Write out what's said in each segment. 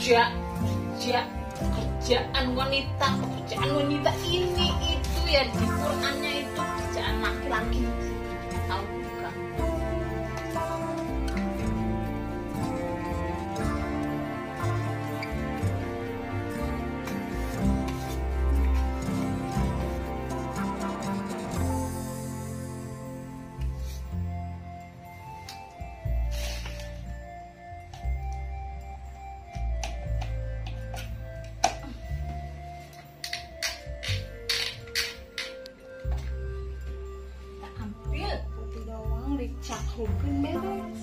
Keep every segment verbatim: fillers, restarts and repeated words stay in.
kerja kerja pekerjaan wanita pekerjaan wanita ini itu ya di Qurannya itu kerjaan laki-laki, tahu bukan? Cakukin beres.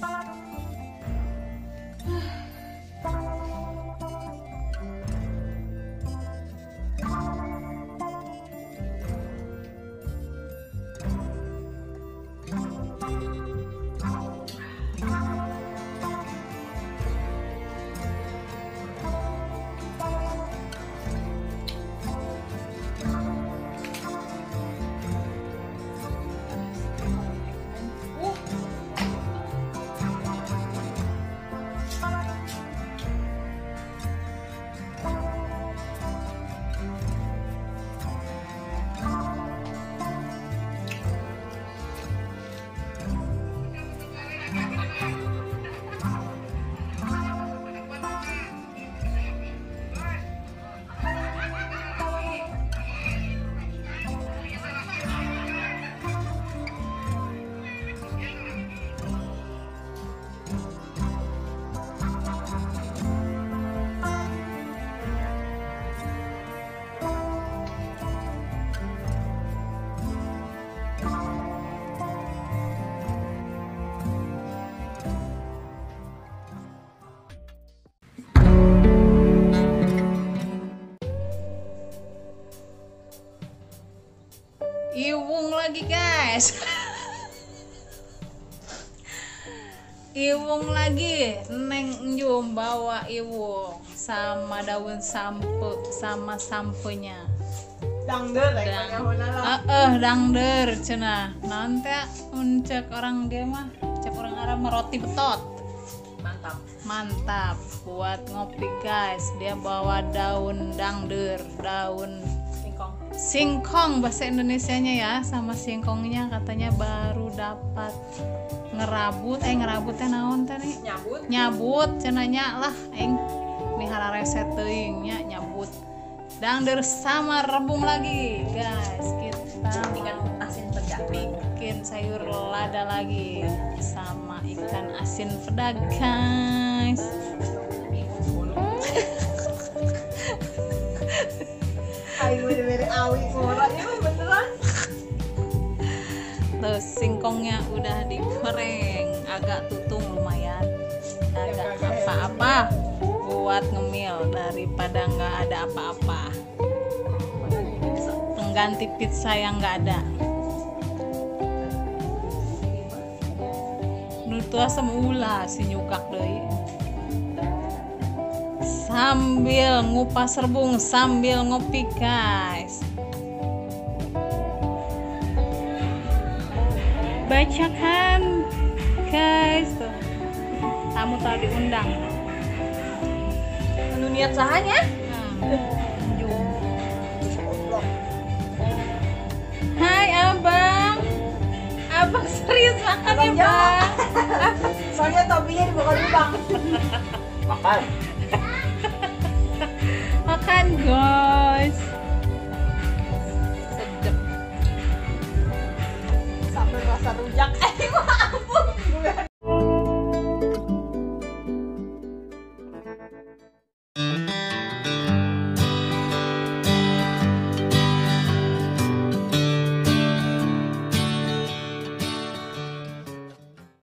Iwung lagi guys. Iwung lagi, Neng Njum bawa iwung sama daun sampo sama sampenya. Dangder lah Dang. yang Eh eh dangder cenah. Nanti uncek orang dia mah, cek orang Arab mah roti betot. mantap. Mantap buat ngopi guys. Dia bawa daun dangder, daun Singkong. singkong bahasa Indonesianya ya, sama singkongnya katanya baru dapat ngerabut eh ngerabutnya naon teh nih Nyabut. nyabut cenanya lah aing mihara reset teuing nya nyabut dangder sama rebung lagi guys. Kita Ikan asin pedas. bikin sayur lada lagi sama ikan asin pedas guys. Ayo bener-bener awi suaranya mah beneran. Terus singkongnya udah digoreng agak tutung lumayan, agak apa-apa buat ngemil daripada nggak ada apa-apa, pengganti pizza yang nggak ada. Nutu asam ulah si nyukak deui. Sambil ngupas rebung sambil ngopi guys. Bacakan guys tuh. Tamu tadi diundang. Anu niat sahanya? Hai abang. Abang serius makan ya Abang, bang? Soalnya topinya dibawa lubang. Makan.